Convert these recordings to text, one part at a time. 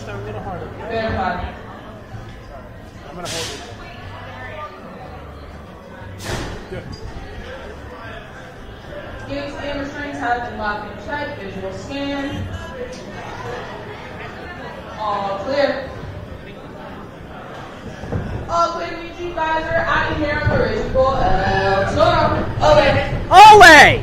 push down a little harder. Verify. I'm gonna hold it. Good. Gates and restraints have been locked and checked. Visual scan. All clear. All clear to meet you guys are out of here on the reasonable Toro. Ole. Ole!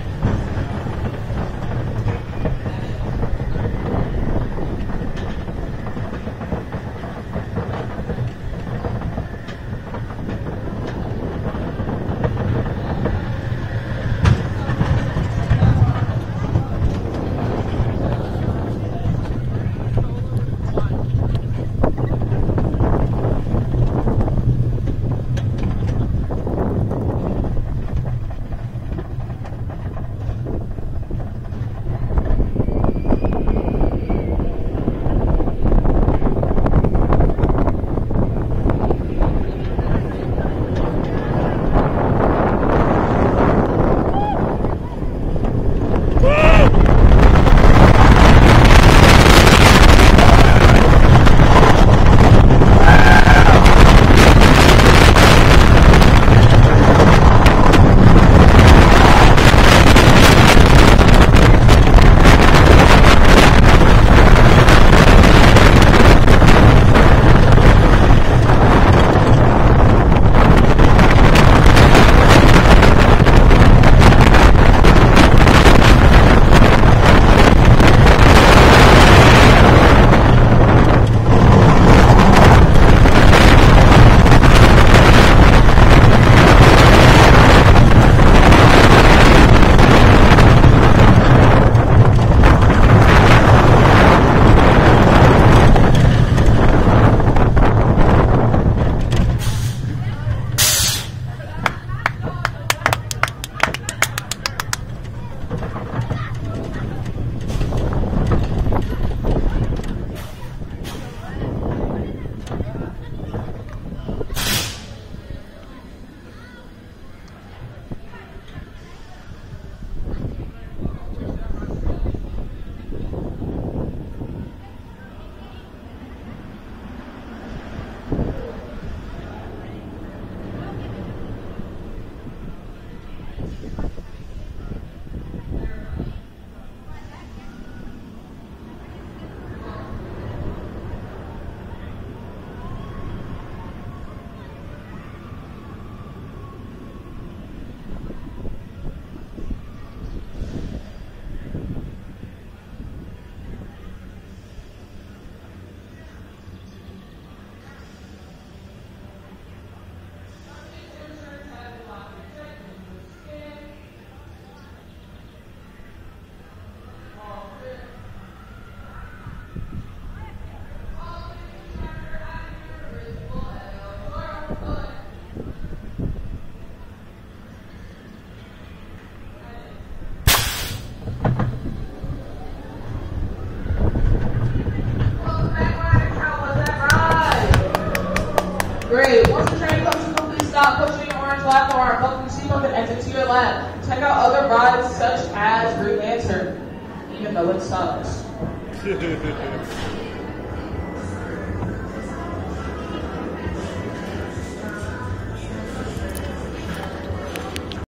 Great. Once the train comes to a complete stop, push in your orange lap arm, open the seatbelt and exit to your left. Check out other rides such as Route Lantern, even though it sucks.